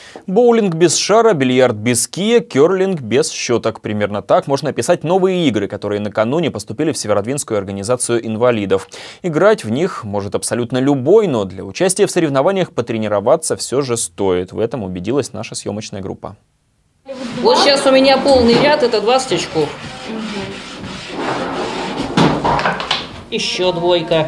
Боулинг без шара, бильярд без кия, керлинг без щеток. Примерно так можно описать новые игры, которые накануне поступили в Северодвинскую организацию инвалидов. Играть в них может абсолютно любой, но для участия в соревнованиях потренироваться все же стоит. В этом убедилась наша съемочная группа. Вот сейчас у меня полный ряд, это 20 очков. Еще двойка.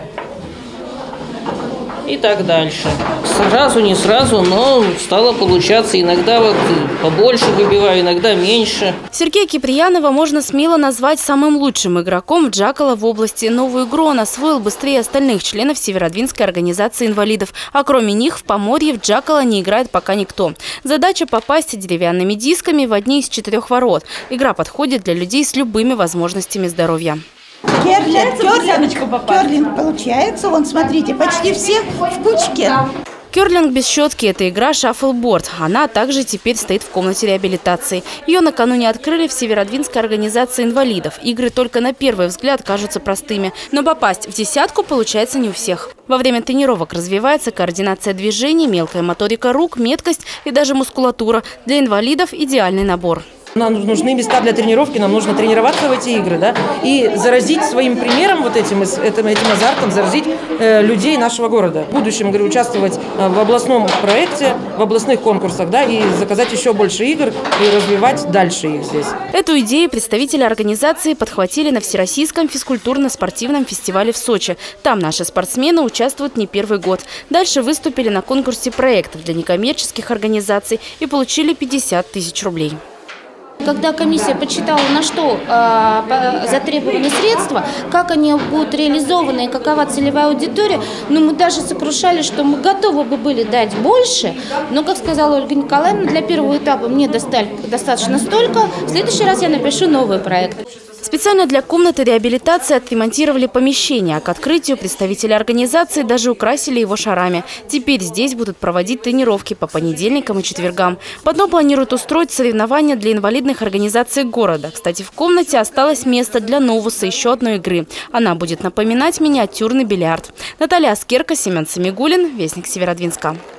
И так дальше. Сразу, не сразу, но стало получаться. Иногда вот побольше выбиваю, иногда меньше. Сергея Киприянова можно смело назвать самым лучшим игроком в Джакало в области. Новую игру он освоил быстрее остальных членов Северодвинской организации инвалидов. А кроме них в Поморье в Джакало не играет пока никто. Задача попасть деревянными дисками в одни из 4 ворот. Игра подходит для людей с любыми возможностями здоровья. Керлинг получается. Вон, смотрите, почти все в кучке. Керлинг без щетки – это игра шаффлборд. Она также теперь стоит в комнате реабилитации. Ее накануне открыли в Северодвинской организации инвалидов. Игры только на первый взгляд кажутся простыми. Но попасть в десятку получается не у всех. Во время тренировок развивается координация движений, мелкая моторика рук, меткость и даже мускулатура. Для инвалидов идеальный набор. Нам нужны места для тренировки, нам нужно тренироваться в эти игры, да, и заразить своим примером вот этим азартом, заразить людей нашего города. В будущем, говорю, участвовать в областном проекте, в областных конкурсах, да, и заказать еще больше игр и развивать дальше их здесь. Эту идею представители организации подхватили на Всероссийском физкультурно-спортивном фестивале в Сочи. Там наши спортсмены участвуют не первый год. Дальше выступили на конкурсе проектов для некоммерческих организаций и получили 50 тысяч рублей. Когда комиссия подсчитала, на что затребованы средства, как они будут реализованы и какова целевая аудитория, мы даже сокрушались, что мы готовы бы были дать больше, но, как сказала Ольга Николаевна, для первого этапа мне достаточно столько, в следующий раз я напишу новый проект. Специально для комнаты реабилитации отремонтировали помещение, а к открытию представители организации даже украсили его шарами. Теперь здесь будут проводить тренировки по понедельникам и четвергам. Потом планируют устроить соревнования для инвалидных организаций города. Кстати, в комнате осталось место для новуса, еще одной игры. Она будет напоминать миниатюрный бильярд. Наталья Аскерка, Семен Самигуллин, Вестник Северодвинска.